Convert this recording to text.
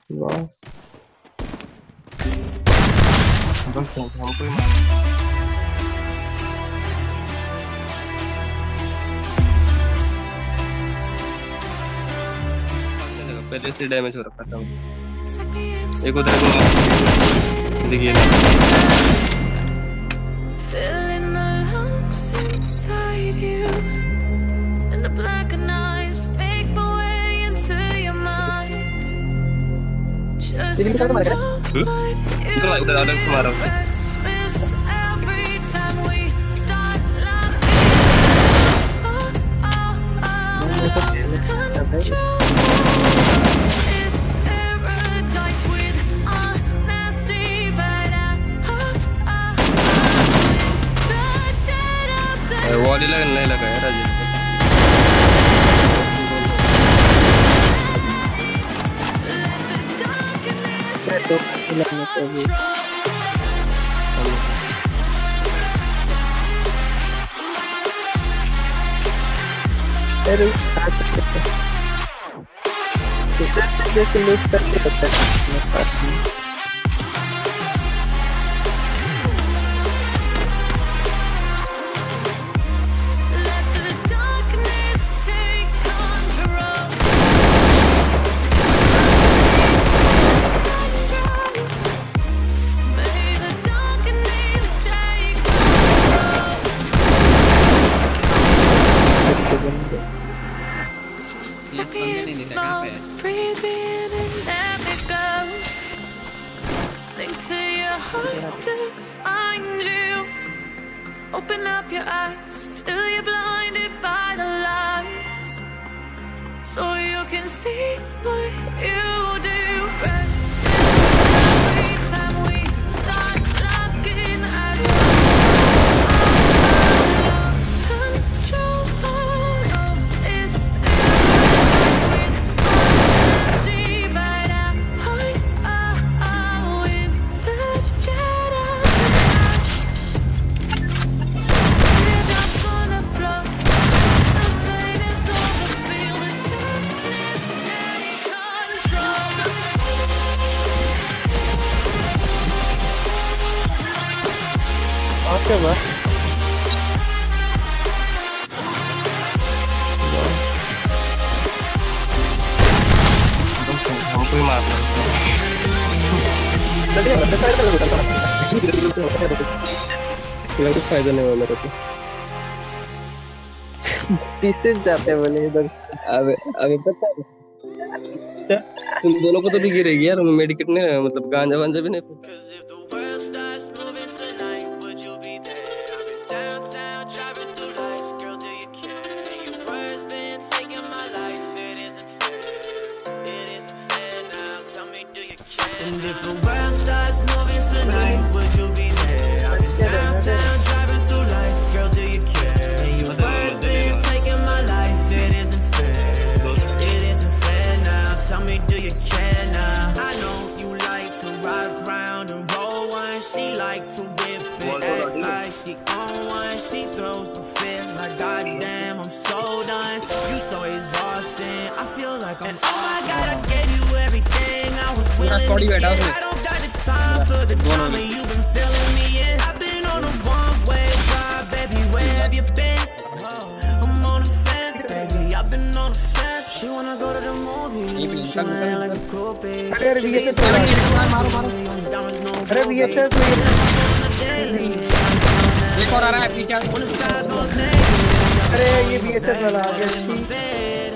वाह बस हमको ही मार पहले से डैमेज हो रखा था एक उधर को देखिए ना उधर अलग से मारा वॉल ही नहीं लगा है राजेश तो लगने चाहिए अरे जैसे लूट करके होता है Sink to your heart to find you. Open up your eyes till you're blinded by the lies, so you can see what you do. Rest every time we start locking eyes. Lost control. Oh, it's with honesty, but I'm in the dead of night. Teardrops on the floor. The pain is over. Feel the darkness take control. Okay, bro. हमको ही मारना कोई फायदा नहीं हुआ मेरे को pieces जाते हैं बोले इधर अबे अबे पता है तुम दोनों को तो भी गिरेगी यार मेडिकेट नहीं मतलब गांजा वांजा भी नहीं And if the world starts moving tonight, would you be there? I've been downtown driving through life, girl, do you care? And your words been taking my life, it isn't fair. It isn't fair now, tell me, do you care now? I know you like to ride around and roll one, she like to whip it, act like she on one, she throws a fit like goddamn, I'm so done. You so exhausting, I feel like I'm oh my god, I gave you everything I was willing to get. I don't got the time for the drama, you've been filling me in. I've been on a one-way drive, baby, where have you been? I'm on the fence, baby, I've been on the fence. She wanna go to the movies, she wanna act like a groupie. अरे VSS मारो मारो अरे VSS एक और आ रहा है पीछे अरे ये VSS वाला आ गया